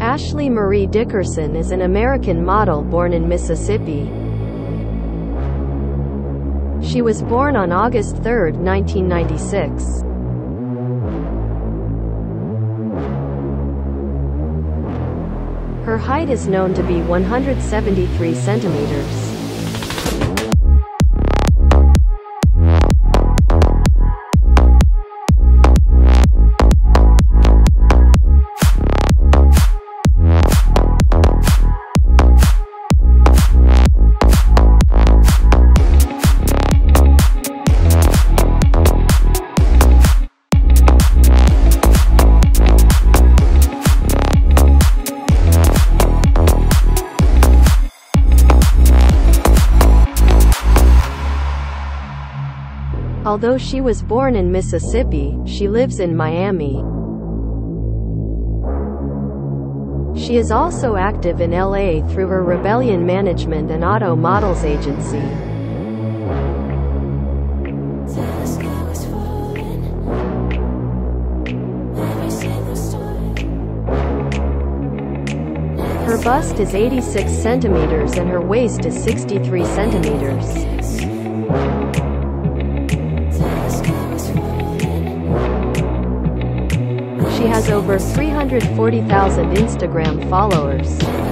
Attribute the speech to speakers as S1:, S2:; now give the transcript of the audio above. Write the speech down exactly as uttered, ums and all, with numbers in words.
S1: Ashley Marie Dickerson is an American model born in Mississippi. She was born on August third, nineteen ninety-six. Her height is known to be one hundred seventy-three centimeters. Although she was born in Mississippi, she lives in Miami. She is also active in L A through her Rebellion Management and Auto Models agency. Her bust is eighty-six centimeters and her waist is sixty-three centimeters. She has over three hundred forty thousand Instagram followers.